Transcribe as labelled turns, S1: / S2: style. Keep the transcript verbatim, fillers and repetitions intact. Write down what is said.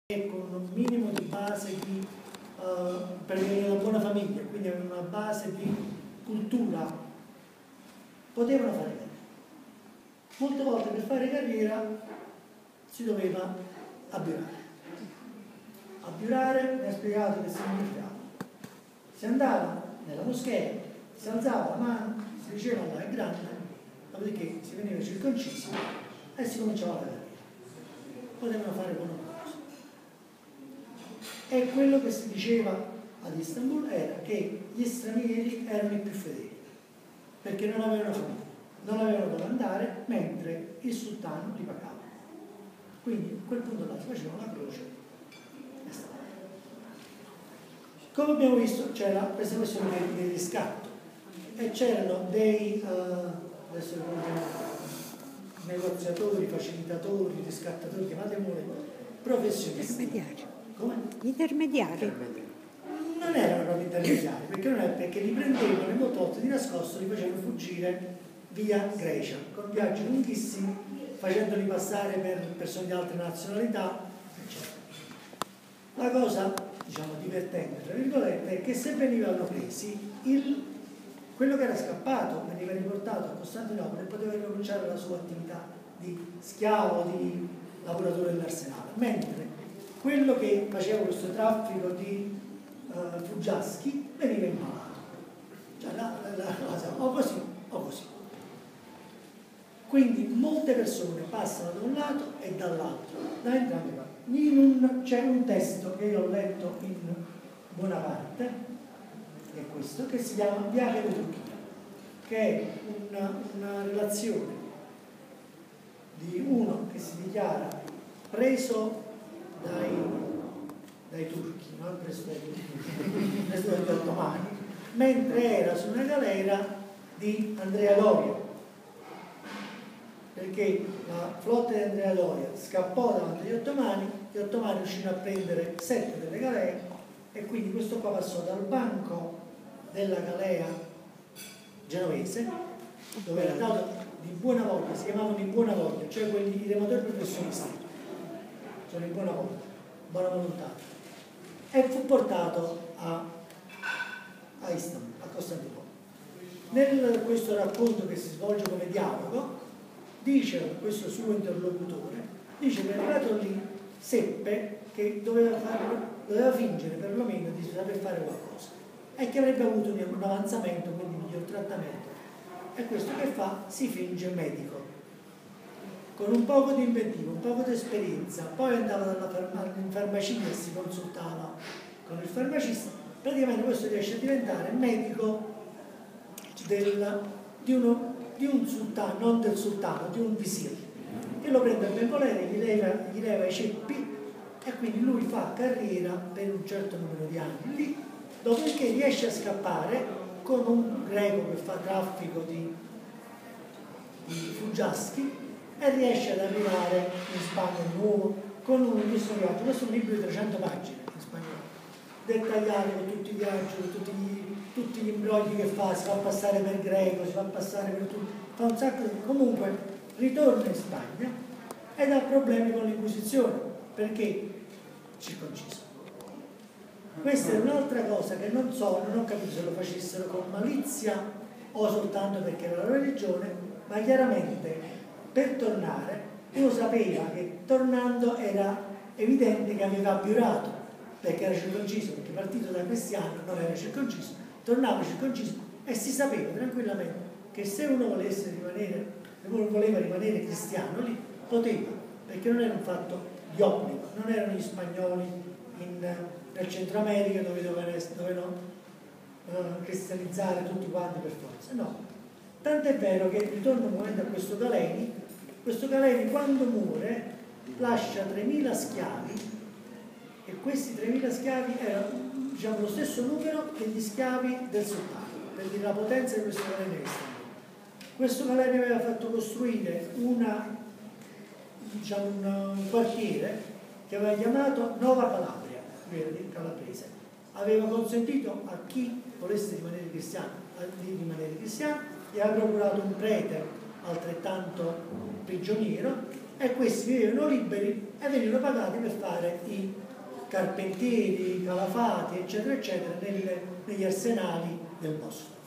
S1: con un minimo di base di, uh, per venire da una buona famiglia, quindi avevano una base di cultura, potevano fare carriera. Molte volte per fare carriera si doveva abbiurare. Abbiurare mi ha spiegato che significava. Si andava nella moschea, si alzava la mano, si diceva Allah è grande, dopodiché si veniva circoncisi e si cominciava la carriera. Potevano fare buone cose. E quello che si diceva ad Istanbul era che gli stranieri erano i più fedeli, perché non avevano famiglia, non avevano dove andare, mentre il sultano li pagava. Quindi a quel punto là si faceva una croce e stava. Come abbiamo visto c'era questa questione del riscatto e c'erano dei uh, adesso negoziatori, facilitatori, riscattatori, chiamate voi, professionisti.
S2: Intermediari.
S1: Come?
S2: Intermediari.
S1: Non erano proprio intermediari, perché non è perché li prendevano e molte volte di nascosto li facevano fuggire via Grecia, con viaggi lunghissimi, facendoli passare per persone di altre nazionalità, eccetera. La cosa, diciamo, divertente, tra virgolette, è che se venivano presi, il, quello che era scappato veniva riportato a Costantinopoli e poteva ricominciare la sua attività di schiavo, di lavoratore dell'arsenale, mentre quello che faceva questo traffico di uh, fuggiaschi veniva impalato. Cioè, la, la, la, la, o così o così. Quindi molte persone passano da un lato e dall'altro, da entrambe le parti. C'è un testo che io ho letto in buona parte, che è questo, che si chiama Viaggio di Turchia, che è una, una relazione di uno che si dichiara preso dai, dai turchi, non preso dai turchi, preso dagli ottomani, mentre era su una galera di Andrea Doria, perché la flotta di Andrea Doria scappò davanti agli ottomani, gli ottomani riuscirono a prendere sette delle galere e quindi questo qua passò dal banco della galea genovese, dove era dato di buona voglia, si chiamavano di buona voglia, cioè quelli i rematori professionisti, sono di buona voglia, buona volontà, e fu portato a, a Istanbul, a Costantinopoli. Nel questo racconto che si svolge come dialogo, dice questo suo interlocutore, dice che arrivato lì seppe che doveva, fare, doveva fingere perlomeno di saper fare qualcosa e che avrebbe avuto un, un avanzamento, quindi un miglior trattamento. E questo che fa? Si finge medico. Con un poco di inventivo, un poco di esperienza, poi andava dalla farma, in farmacia e si consultava con il farmacista. Praticamente questo riesce a diventare medico del, di, uno, di un sultano, non del sultano, di un visir, che lo prende a ben volere, gli leva, gli leva i ceppi e quindi lui fa carriera per un certo numero di anni lì, dopodiché riesce a scappare con un greco che fa traffico di, di fuggiaschi e riesce ad arrivare in Spagna di nuovo con un questo viaggio. Questo è un libro di trecento pagine in spagnolo, dettagliato con tutti i viaggi, con tutti gli, tutti gli imbrogli che fa, si fa passare per greco, si fa passare per tutto, fa un sacco di... Comunque ritorna in Spagna ed ha problemi con l'Inquisizione, perché circonciso. Questa è un'altra cosa che non so, non ho capito se lo facessero con malizia o soltanto perché era la religione, ma chiaramente per tornare uno sapeva che tornando era evidente che aveva abbiurato, perché era circonciso, perché partito da cristiano non era circonciso, tornava circonciso e si sapeva tranquillamente che se uno volesse rimanere, se uno voleva rimanere cristiano lì, poteva, perché non era un fatto di obbligo, non erano gli spagnoli in, nel Centro America dove dovevano, dovevano uh, cristianizzare tutti quanti per forza, no. Tant'è vero che, ritorno un momento a questo Galeni, questo Galeni quando muore lascia tremila schiavi e questi tremila schiavi erano, diciamo, lo stesso numero degli schiavi del sultano, per dire la potenza di questo Galeni. Questo Galeni aveva fatto costruire una, diciamo, un, un quartiere che aveva chiamato Nova Calabria, qui calabrese. Aveva consentito a chi volesse rimanere cristiano di rimanere cristiano, gli aveva procurato un prete altrettanto prigioniero e questi vivevano liberi e venivano pagati per fare i carpentieri, calafati, eccetera, eccetera, nelle, negli arsenali del Bosforo.